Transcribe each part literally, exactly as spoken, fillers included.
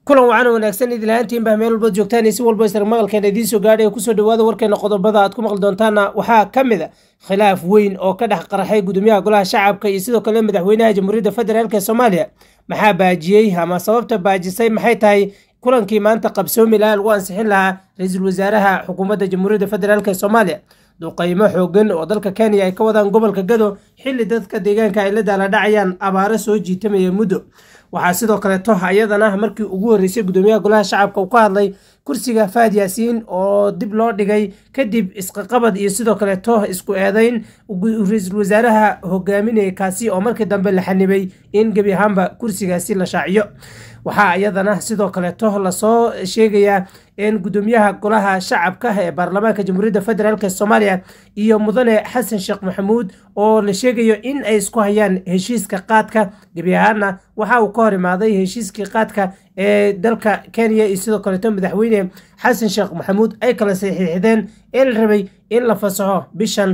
kulan wacan wanaagsan idin lahaantiin baa meel walba joogtaan si walba isla maqalkeena idiin soo gaadhay ku soo dhawaada warkeena qodobada aad ku maqli doontaana waxaa ka mid ah khilaaf weyn oo ka dhex qaraxay gudoomiyaha golaha shacabka iyo sidoo kale madaxweynaha jamhuuriyadda federaalka Soomaaliya maxaa baajiyay ama sababta baajisay maxay tahay kulankii maanta qabsoomi lahaa lagu ansixin lahaa ra'iisul wasaaraha xukuumadda jamhuuriyadda federaalka Soomaaliya duqeymo xooggan oo dalka Kenya ay ka wadaan gobolka Gado xilli dadka deegaanka ay la dala dhacayaan abaaro soo jiitamaya muddo waxaa sidoo kale tooh ayadana markii ugu horeysay gudoomiyaha golaha shacabka uu ka hadlay kursiga Faad Yaasiin oo dib loo dhigay kadib isqaqabad iyo sidoo kale tooh isku eedayn ra'iisul wasaaraha hogaaminaya kaasi oo markii dambe la xanibay in gabi ahaanba kursigaasi la shaaciyo waxaa ayadana sidoo kale tooh la soo sheegaya in gudoomiyaha golaha shacabka ee baarlamaanka jamhuuriyadda federaalka Soomaaliya iyo mudane Xasan Sheekh Maxamuud oo la sheegayo in ay isku hayaan heshiiska qaadka gabi ahaanna waxa uu ka hor imaaday heshiiskii qaadka ee dalka Kenya iyo sidoo kale madaxweyne Xasan Sheekh Maxamuud ay kala saxiixdeen in la rabay in la fasaxo bishan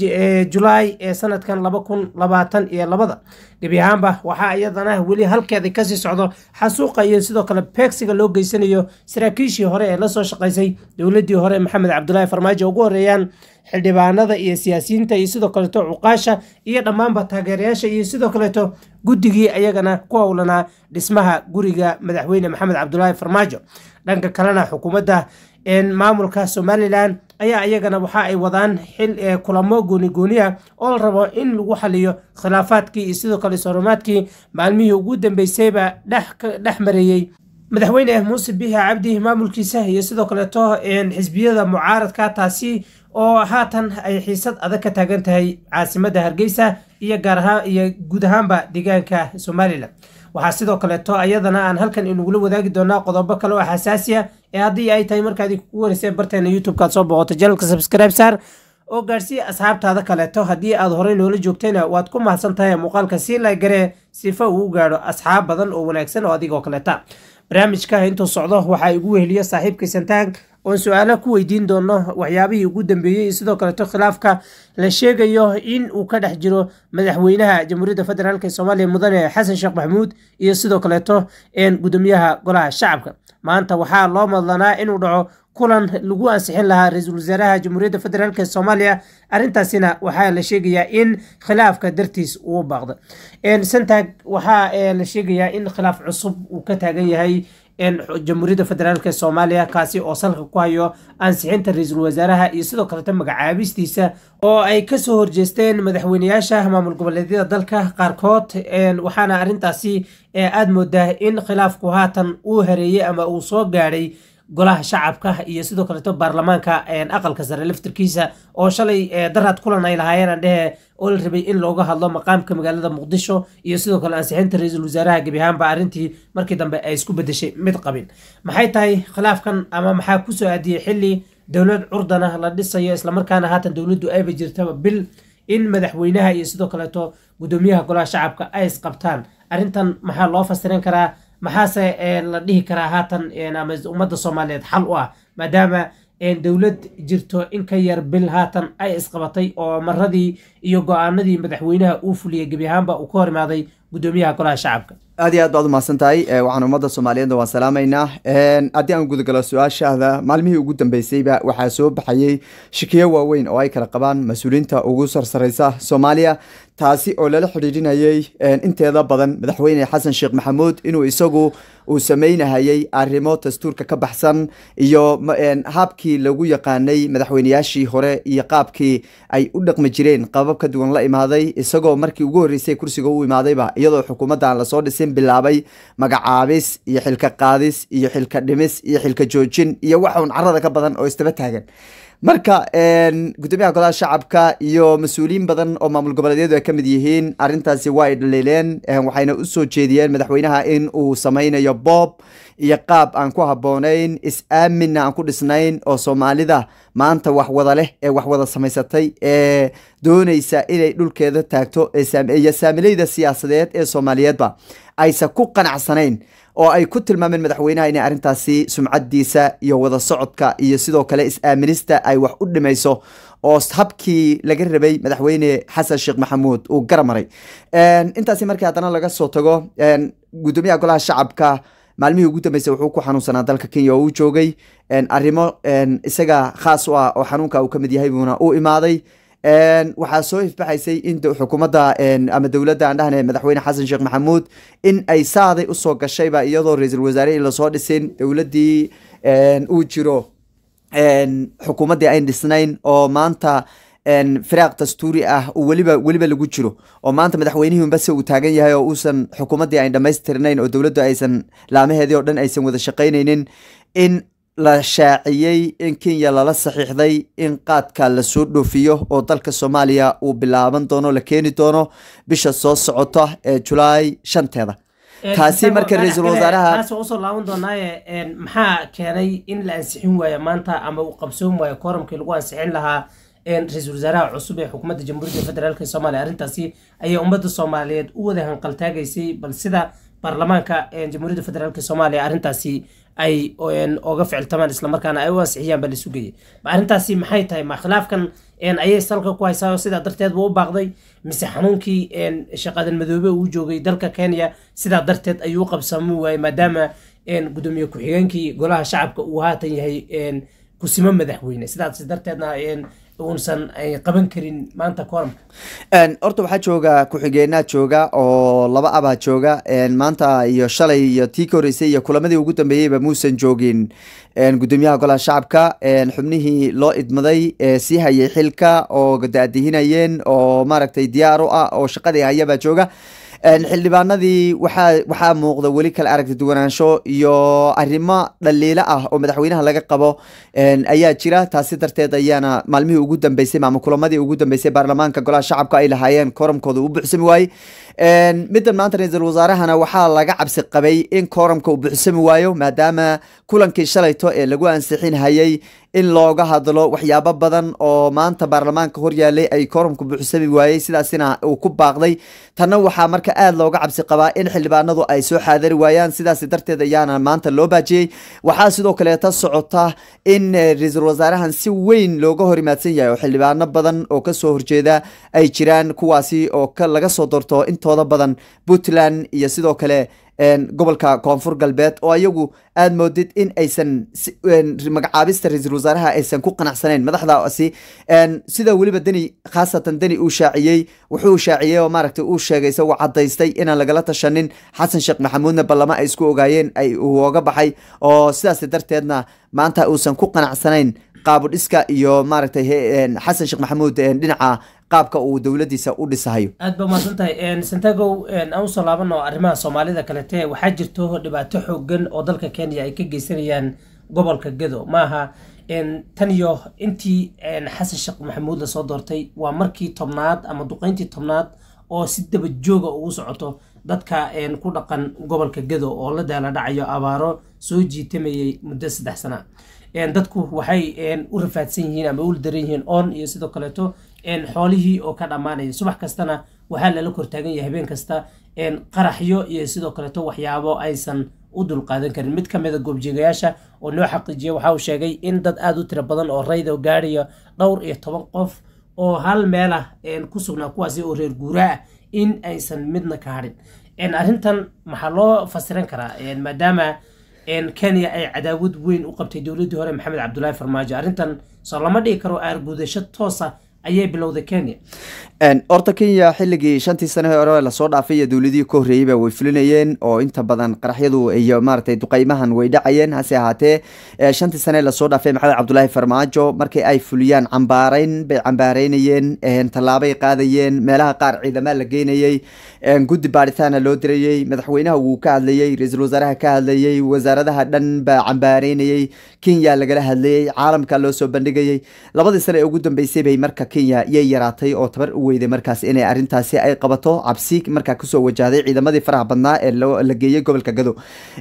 July ee sanadkan laba kun labaatan iyo laba gabi ahaanba waxa ayadana wali halkeeda ka sii socdo xasuuqa iyo sidoo kale peexiga loo geysanayo saraakiishii hore ee la soo shaqeysay dawladii hore Maxamed Cabdullaahi Farmaajo ugu horeeyaan xildhibaanada iyo siyaasiyiinta iyo sidoo kale cuqaasha iyo dhammaanba taageerayaasha iyo sidoo kale guddigii ayagana ku howlanaa dhismaha guriga madaxweyne Maxamed Cabdullaahi Farmaajo dhanka kalena xukuumadda in maamulka Somaliland ayaa ayagana waxa ay wadaan xil ee kulamo gooni gooniya oo rabo in lagu xaliyo khilaafaadkii iyo sidoo kale soomaadkii maalmihii ugu dambeysayba dhex dhex mareeyay madaxweyne Muuse Biixi Cabdi maamulkiisa iyo sidoo kale too in xisbiyada mucaaradka taasi oo haatan ay xiisad adag ka taagan tahay caasimadda Hargeysa iyo gaar ahaan iyo guud ahaanba deegaanka Somaliland waxaa sidoo kale too ayadana aan halkan inuu la wadaagi doonaa qodobo kale oo xasaasi ah ee haddii ay tahay markaad ku wareysay barteena YouTube-ka soo boqoto channel-ka subscribe saar oo gaarsiiya asxaabtaada kale too haddii aad horey noola joogtayna waad ku mahadsan tahay muuqaalka si la garee sifa uu gaadho asxaab badan oo wanaagsan oo adigoo kale ta barnaamijka intuu socdo waxa igu weheliyo saaxiibkay Santaag oo su'aalo ku weydiin doono waxyaabihii ugu dambeeyay sidoo kale to khilaafka la sheegayo in uu ka dhex jiro madaxweynaha jamhuuriyadda federaalka Soomaaliya mudane Xasan Sheekh Maxamuud iyo sidoo kale to in gudoomiyaha golaha shacabka maanta waxaa loo madlanaa inuu dhaco kulan lagu ansixin lahaa ra'iisul wasaaraha jamhuuriyadda federaalka Soomaaliya arintaasina waxaa la sheegayaa in khilaafka dartiis uu baaqdo in Santaag waxaa la sheegayaa in khilaaf cusub uu ka taagan yahay in jamhuuriyadda federaalka Soomaaliya kaasi oo salka ku hayo ansixinta ra'iisul wasaaraha iyo sidoo kale magacaabistiisa oo ay ka soo horjeesteen madaxweynayaasha maamul goboleedyada dalka qaarkood waxaana arintaasi aad moodaa in khilaafku haatan uu hareeyay ama uu soo gaadhay golaha shacabka iyo sidoo kale baarlamaanka aqalka sare laftirkiisa oo shalay darad kulan ay lahaayeen dhehe oo la rabay in looga hadlo maqaamka magaalada Muqdisho iyo sidoo kale ansixinta ra'iisul wasaaraha gabi ahaanba arintii markii dambe ay isku bedeshay mid qabin maxay tahay khilaafkan ama maxaa ku soo aadiyay xilli dawlad curdana la dhisayo isla markaana haatan dawladdu ay jirtaba bil in madaxweynaha iyo sidoo kale gudoomiyaha golaha shacabka ay isqabtaan arintan maxaa loo fasirin karaa maxaase la dhihi karaa haatan ama ummadda Soomaaliyeed xal u ah maadaama dawlad jirto in ka yar bil haatan ay isqabatay oo maradii iyo go'aanadii madaxweynaha uu fuliyay gabi ahaanba uu ka hor imaaday gudoomiyaha golaha shacabka aad iyo aad baad u mahadsantahay waxaan ummadda Soomaaliyeed waan salaamaynaa haddii aan guda galo su'aashaada maalmihii ugu dambeysayba waxaa soo baxayay shikiyo waaweyn oo ay kala qabaan mas'uuliyiinta ugu sarsareysa Soomaaliya taasi oo lala xiriirinayay inteeda badan madaxweyne Xasan Sheekh Maxamuud inuu isagu uu sameynayay arrimo dastuurka ka baxsan iyo habkii lagu yaqaanay madaxweynayaashii hore iyo qaabkii ay u dhaqmi jireen qabab ka duwan la imaaday isagoo markii ugu horeysay kursiga u imaadayba iyadoo xukuumadda la soo dhisay bilaabay magacaabis iyo xilka qaadis iyo xilka dhimis iyo xilka joojin iyo waxa uu carrada ka badan oo istaba taagan marka gudoomiyaha golaha shacabka iyo mas'uuliyiin badan oo maamul goboleedyadu ay ka mid yihiin arintaasi way dhaleeleen waxayna u soo jeediyeen madaxweynaha in uu sameynayo boob iyo qaab aan ku haboonayn is-aaminna aan ku dhisnayn oo Soomaalida maanta wax wada leh ee wax wada samaysatay ee doonaysa inay dhulkeeda taagto ee saamilayda siyaasadeed ee Soomaaliyeedba aysa ku qanacsanayn oo ay ku tilmaameen madaxweynaha in arintaasi sumcadiisa iyo wada socodka iyo sidoo kale is-aaminista ay wax u dhimayso oo habkii laga rabay madaxweyne Xasan Sheekh Maxamuud uu garamaray intaasi markii haddana laga soo tago gudoomiyaha golaha shacabka maalmihii ugu dambeysay wuxuu ku xanuunsanaa dalka Kenya oo uu joogay arrimo isaga khaas u ah oo xanuunka uu ka mid yahay buuna u imaaday waxaa soo ifbaxaysay in xukuumadda ama dowladda aan dhahnay madaxweyne xasan sheekh maxamuud in ay saaday usoo gashayba iyadoo ra-iisul wasaare lasoo dhisin dowladdii uu jiro xukuumaddii ayn dhisnayn oo maanta firaaq dastuuri ah weliba weliba lagu jiro oo maanta madaxweynihii base uu taagan yahay oo uusan xukuumaddii ayn dhammaystirnayn oo dowladdu aysan laamaheedii oo dhan aysan wada shaqaynaynin in la shaaciyey in Kenya lala saxiixday in qaadka la soo dhoofiyo oo dalka Soomaaliya uu bilaaban doono la keeni doono bisha soo socota ee July shanteeda taasi marka ra'iisul wasaaraha taasi oo soo laaban doonaaye maxaa keenay in la ansixin waayo maanta ama uu qabsoon waayo kooramkii lagu ansixin lahaa ra'iisul wasaaraha cusub ee xukuumadda jamhuuriyadda federaalka Soomaaliya arrintaasi ayay ummadda Soomaaliyeed u wada hanqaltaagaysay bal sida baarlamaanka jamhuuriyadda federaalka Soomaaliya arrintaasi ay oga ficiltamaan isla markaana ay u ansixiyaan bal isugay arrintaasi maxay tahay ma khilaafkan ayay salka ku haysaa sida darteed buu u baaqday mise xanuunkii shaqadan madoobe uu joogay dalka Kenya sida darteed ayuu qabsamay way maadaama gudoomiye ku-xigeenkii golaha shacabka uu haatan yahay kusimo madaxweyne sidaas darteedna unsan ay qaban karin maanta kooramka horta waxaa jooga ku-xigeenaad jooga oo laba abaa jooga maanta iyo shalay iyo tii ka horeysay iyo kulamadii ugu dambeeyeyba muusan joogin gudoomiyaha golaha shacabka xubnihii loo idmaday sii hayay xilka oo gadaadihinayeen oo maaragtay diyaar u ah oo shaqadii hayabaa jooga xildhibaanadii waxaa waxaa muuqda weli kala aragti duwanaansho iyo arrimo dhaliilo ah oo madaxweynaha laga qabo ayaa jira taasi darteed ayaana maalmihii ugu dambeysay ama kulamadii ugu dambeysay baarlamaanka golaha shacabka ay lahaayeen kooramkooda u buuxsami waayey middan maanta ra-iisul wasaarahana waxaa laga cabsi qabay in kooramka uu buuxsami waayo maadaama kulankii shalayto ee lagu ansixin hayay in looga hadlo waxyaabo badan oo maanta baarlamaanka horyaalay ay kooramku buuxsami waayey sidaasina uu ku baaqday tanna waxaa marka aad looga cabsi qabaa in xildhibaanadu ay soo xaadari waayaan sidaas darteed ayaana maanta loo baajiyey waxaa sidoo kaleeta socota in ra-iisul wasaarahan si weyn looga hor imaadsan yahay oo xildhibaano badan oo kasoo horjeeda ay jiraan kuwaasi oo laga soo doorto intooda badan Puntland iyo sidoo kale gobolka koonfur galbeed oo ayagu aad moodid in aysan magacaabista ra-iisul wasaaraha aysan ku qanacsanayn madaxdaasi sida weliba deni khaasatan deni uu shaaciyey wuxuu shaaciyey oo maaragtay uu sheegay isagoo cadaystay inaan lagala tashanin xasan sheekh maxamuudna ballama ay isku ogaayeen ay uu oga baxay oo sidaas darteedna maanta uusan ku qanacsanayn qaabudhiska iyo maaragtay xasan sheekh maxamuud dhinaca qaabka uu dowladiisa u dhisayo aad ba maasantahay Santiago aan soo laabano arrimaha Soomaalida kale tee waxaa jirto dhibaato xooggan oo dalka Kenya ay ka geysanayaan gobolka Gedo maaha tan iyo intii xasan sheekh maxamuud la soo doortay waa markii tobnaad ama duqeyntii tobnaad oo si daba jooga ugu socoto dadka ku dhaqan gobolka Gedo oo la daala dhacayo abaaro soo jiitamayay muddo saddex sano dadku waxay u rafaadsan yihiin ama u daran yihiin on iyo sidoo kaleeto xoolihii oo ka dhamaanaya subax kastana waxaa lala kortaagan yahay habeen kasta qaraxyo iyo sidoo kaleeto waxyaabo aysan u dulqaadan karin mid kamid ah goobjoogayaasha oo noo xaqiijiyay waxa uu sheegay in dad aad u tiro badan oo rayda gaariyo dhowr iyo toban qof oo hal meel ah ku sugnaa kuwaasi oo reer guuraa in aysan midna ka harin arrintan maxaa loo fasiran karaa maadaama Kenya ay cadaawad weyn u qabtay dowladii hore Maxamed Cabdullaahi Farmaajo arrintan soo lama dhigi karo aargudasho toos ah ayay bilowday Kenya horta Kenya xilligii shantii sano hore la soo dhaafay dowladii ka horeeyay way fulinayeen oo inta badan qaraxyadu iyo maartay duqeymahan way dhacayeen hase ahaatee shantii sano la soo dhaafay Maxamed Cabdullaahi Farmaajo markii ay fuliyaan cambaarayn bay cambaaraynayeen talaabay qaadayeen meelaha qaar ciidamada la geynayay guddi baaritaan loo dirayay madaxweynaha uu ka hadlayay ra'iisul wasaaraha ka hadlayay wasaaradaha dhan ba cambaaraynayay Kenya lagala hadlayay caalamka loo soo bandhigayay labadii sano ee ugu dambeysay bay marka Kenya yay yaraatay oo tabar u weyday markaas inay arrintaasi ay qabato cabsi marka ku soo wajahday ciidamadii faraha badnaa ee la geeyay gobolka Gedo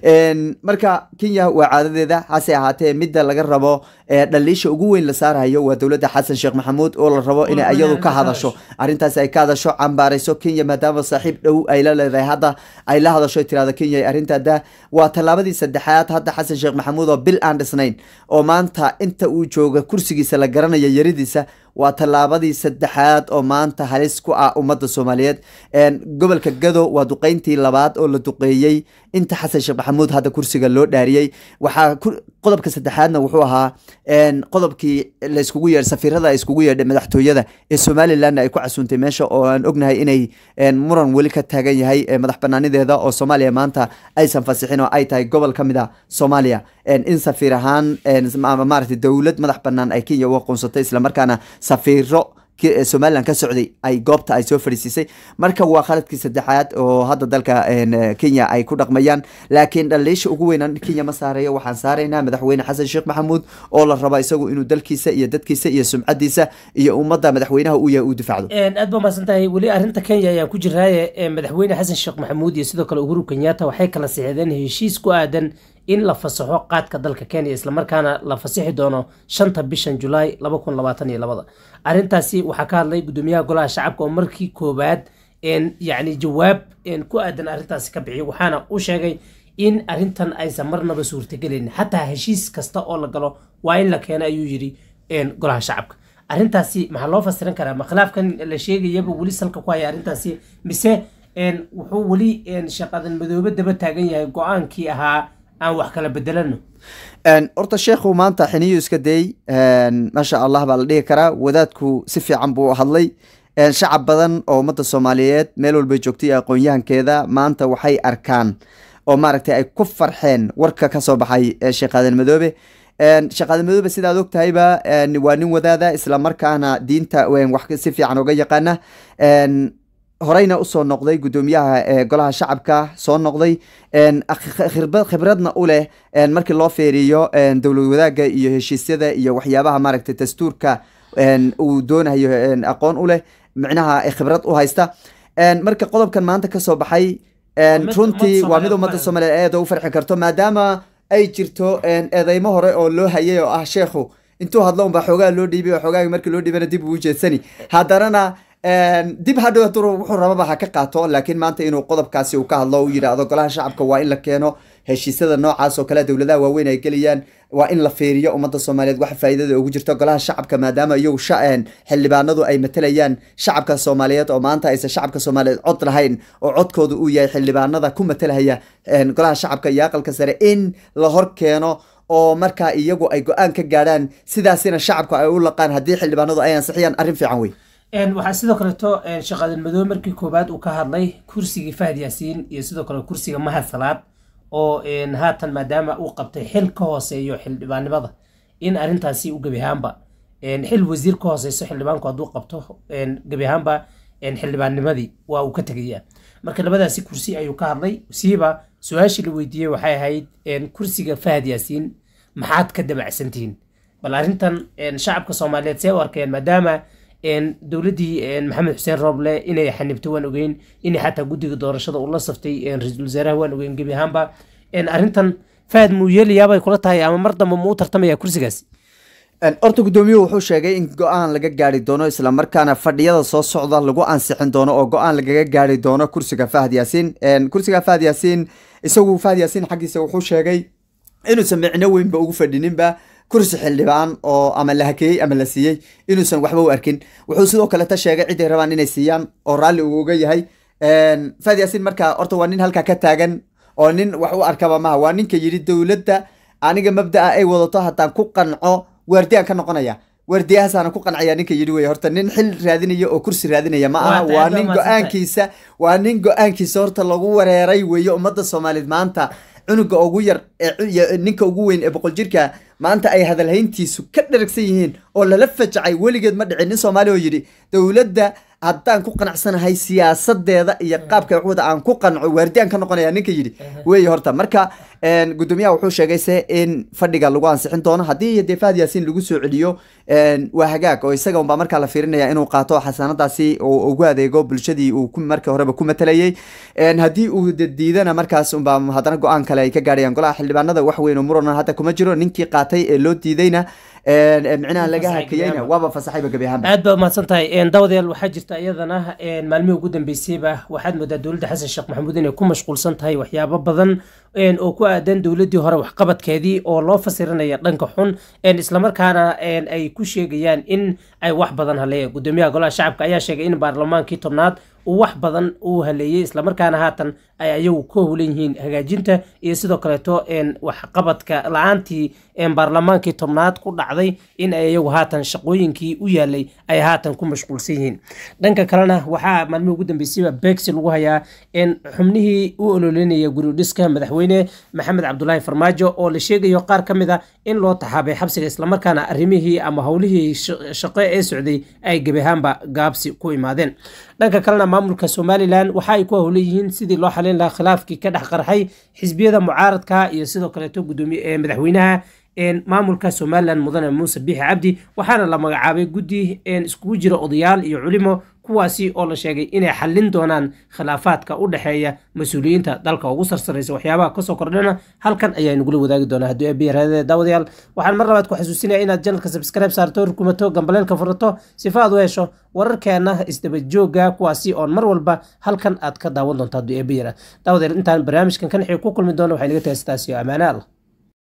marka Kenya waa caadadeeda hase ahaatee midda laga rabo dhaliisha ugu weyn la saarayo waa dowladda xasan sheekh maxamuud oo la rabo inay ayadu ka hadasho arrintaas ay ka hadasho cambaarayso Kenya maadaama saaxiib dhow ay la leedahay hadda ay la hadasho tirada Kenya arrintada waa talaabadii saddexaad hadda xasan sheekh maxamuud oo bil aan dhisnayn oo maanta inta uu jooga kursigiisa la garanayo yaridiisa waa tallaabadii saddexaad oo maanta halis ku ah ummadda soomaaliyeed gobolka gado waa duqeyntii labaad oo la duqeeyey inta xasan sheekh maxamuud hadda kursiga loo dhaariyey waxaa qodobka saddexaadna wuxuu ahaa qodobkii la iskugu yeedhay safiirada ay iskugu yeedhay madaxtooyada ee somalilandna ay ku casuuntay meesha oo aan ognahay inay muran weli ka taagan yahay madax banaanideeda oo soomaaliya maanta aysan fasixin oo ay tahay gobol ka mid a soomaaliya in safiir ahaan maaragtay dowlad madax banaan ay kenya u aqoonsatay islamarkaana safiiro somalilan ka socday ay goobta ay soo fadhiisiisay marka waa khaladkii saddexaad oo hadda dalka kenya ay ku dhaqmayaan laakiin dhaliisha ugu weynaan kenya ma saarayo waxaan saaraynaa madaxweyne xasan sheekh maxamuud oo la raba isagu inuu dalkiisa iyo dadkiisa iyo sumcadiisa iyo ummadda madaxweynaha uu yahay uu difacdo aad baa mahadsan tahay weli arrinta kenya ayaan ku jiraaye madaxweyne xasan sheekh maxamuud iyo sidoo kale uhuru kenyatta waxay kala sixideen heshiis ku aadan in la fasaxo qaadka dalka kenya islamarkaana la fasixi doono shanta bishan julaay laba kun labaatan iyo labada arrintaasi waxaa ka hadlay gudoomiyaha golaha shacabka oo markii koowaad yacni jawaab ku aadan arrintaasi ka bixiyay waxaana uu sheegay in arrintan aysan marnaba suurtagelin xataa heshiis kasta oo la galo waa in la keeno ayuu yidhi golaha shacabka arrintaasi maxaa loo fasiran karaa ma khilaafkan la sheegayaba weli salka ku haya arrintaasi mise wuxuu weli shaqadan madoobe daba taagan yahay go-aankii ahaa aan wax kala bedelano horta sheekhu maanta xiniyu iska day maasha allah baa la dhihi karaa wadaadku si fiican buu hadlay shacab badan oo ummadda soomaaliyeed meel walbay joogtay aqoon-yahankeeda maanta waxay arkaan oo maaragtay ay ku farxeen warka ka soo baxay sheekh aadan madoobe sheekh aadan madoobe sidaad og tahayba waa nin wadaada islamarkaana diinta wax si fiican oga yaqaana horeyna usoo noqday gudoomiyaha golaha shacabka soo noqday khibradna u leh markii loo feeriyo dowlad wadaaga iyo heshiisyada iyo waxyaabaha maaragtay dastuurka uu doonayo aqoon u leh micnaha khibrad u haysta marka qodobkan maanta kasoo baxay runtii waa mid ummadda soomaaliyeed aad u farxi karto maadaama ay jirto eedeymo hore oo loo hayay oo ah sheekhu intuu hadlo unbaa xoogaa loo dhiibay oo xoogaagi markii loo dhiibana dib uu jeedsani haddanana dib hadhow wuxuu rababa ha ka qaato laakiin maanta inuu qodobkaasi uu ka hadlo u yidhaahdo golaha shacabka waa in la keeno heshiisyada noocaas oo kale dowladaha waaweyn ay gelayaan waa in la fiiriyo ummadda soomaaliyeed wax faa'iidada ugu jirto golaha shacabka maadaama iyagu shaceen xildhibaanadu ay matalayaan shacabka soomaaliyeed oo maanta aysan shacabka soomaaliyeed cod lahayn oo codkooda uu yahay xildhibaanada ku matalahaya golaha shacabka iyo aqalka sare in la hor keeno oo markaa iyagu ay go-aan ka gaadhaan sidaasina shacabka ay u laqaan haddii xildhibaanadu ay ansixiyaan arrin fiican wey waxaa sidoo kaleeto sheekh aadan madoobe markii koowaad uu ka hadlay kursigii fahad yaasiin iyo sidoo kale kursiga mahad salaad oo haatan maadaama uu qabtay xil ka hooseeyo xildhibaannimada in arrintaasi u gebi ahaanba xil wasiir ka hooseyso xildhibaanku hadduu qabto gebi ahaanba xildhibaannimadii waa uu ka tegayaa marka labadaasi kursi ayuu ka hadlay siiba su-aashii la weydiiyey waxay ahayd kursiga fahad yaasiin maxaad ka dabacsantihiin bal arrintan shacabka soomaaliyeed see u arkeen maadaama dowladdii maxamed xuseen rooble inay xanibto waan ogeyn inay xataa guddiga doorashada uu la saftay ra-iisul wasaaraha waan ogeyn gebi ahaanba arrintan fahad muu yeelayaabay kula tahay ama mar dambe muu tartamaya kursigaasi horta gudoomiyuhu wuxuu sheegay in go-aan laga gaari doono islamarkaana fadhiyada soo socda lagu ansixin doono oo go-aan lagaga gaari doono kursiga fahad yaasiin kursiga fahad yaasiin isagu fahad yaasiin xaggiisa wuxuu sheegay inuusan micno weynba ugu fadhininba kursi xildhibaan oo ama la hakeeyey ama la siiyey inuusan waxba u arkin wuxuu sidoo kaleta sheegay ciday rabaan inay siiyaan oo raalli uu uga yahay fahad yaasiin marka horta waa nin halkaa ka taagan oo nin wax u arkaba maha waa ninka yidhi dowladda aniga mabdaa ay wadato haddaan ku qanco waardiyaan ka noqonaya waardiyahaasana ku qancaya ninka yidhi wey horta nin xil raadinaya oo kursi raadinaya ma aha waa nin go-aankiisa waa nin go-aankiisa horta lagu wareeray weeye ummadda soomaaliyeed maanta cunuga ugu yar ninka ugu weyn ee boqol jirka maanta ay hadalhayntiisu ka dharagsan yihiin oo lala fajacay weligeed ma dhicin nin soomaali oo yidhi dowladda haddaan ku qanacsanahay siyaasadeeda iyo qaabka waxwada aan ku qanco waardiyaan ka noqonaya ninka yidhi wey horta marka gudoomiyaha wuxuu sheegay se in fadhiga lagu ansixin doono haddii dee fahad yaasiin lagu soo celiyo waa hagaag oo isaga unbaa markaa la fiirinaya inuu qaato xasaanadaasi oo ugu adeego bulshadii uu markii horeba ku matalayay haddii uu diidana markaas unbaa haddana go-aan kale ay ka gaadhayaan golaha xildhibaanada wax weyn oo murana hadda kuma jiro ninkii qaatay ee loo diidayna micnaha laga hakiyeyna waaba fasaxayba gebi ahaanba aad baa umahadsan tahay dawadeel waxaa jirta jirta iyadana maalmihii ugu dambeysayba waxaad moodaa dowladda xasan sheekh maxamuud inay ku mashquulsan tahay waxyaabo badan oo ku aadan dowladdii hore waxqabadkeedii oo loo fasirinaya dhanka xun islamarkaana ay ku sheegayaan in ay wax badan haleeyeen gudoomiyaha golaha shacabka ayaa sheegay in baarlamaankii tobnaad uu wax badan uu haleeyey islamarkaana haatan ay ayagu ku howlan yihiin hagaajinta iyo sidoo kaleeto waxqabadka la-aantii baarlamaankii tobnaad ku dhacday in ay ayagu haatan shaqooyinkii u yaalay ay haatan ku mashquulsan yihiin dhanka kalena waxaa maalmihii ugu dambeysayba beegsi lagu hayaa in xubnihii u ololinaya guridhiska madaxweyne maxamed cabdulaahi farmaajo oo la sheegayo qaar ka mid a in loo taxaabay xabsiga islamarkaana arrimihii ama howlihii shaqo ee socday ay gebi ahaanba gaabsi ku imaadeen dhanka kalena maamulka somalilan waxa ay ku howlan yihiin sidii loo xalin lahaa khilaafkii ka dhex qarxay xisbiyada mucaaradka iyo sidoo kaleeto gudoomiye madaxweynaha maamulka somalilan mudane muuse biixi cabdi waxaana la magacaabay guddi iskugu jira odayaal iyo culimo kuwaasi oo la sheegay inay xallin doonaan khilaafaadka u dhexeeya mas-uuliyiinta dalka ugu sarsaraysa waxyaabaha kasoo kordhana halkan ayaa nagula wadaagi doonaa haddii abiyaradee daawadayaal waxaan mar labaad ku xasuusinaya inaad janalka subscribe saarto rukumato gambaleelka furato sifa aad u hesho wararkeena isdaba jooga kuwaasi oon mar walba halkan aad ka daawan doonto haddii abiyara daawadayaal intaan barnaamijkan kan xig ku kulmi doono waxay naga tahay sidaas iyo amaane allah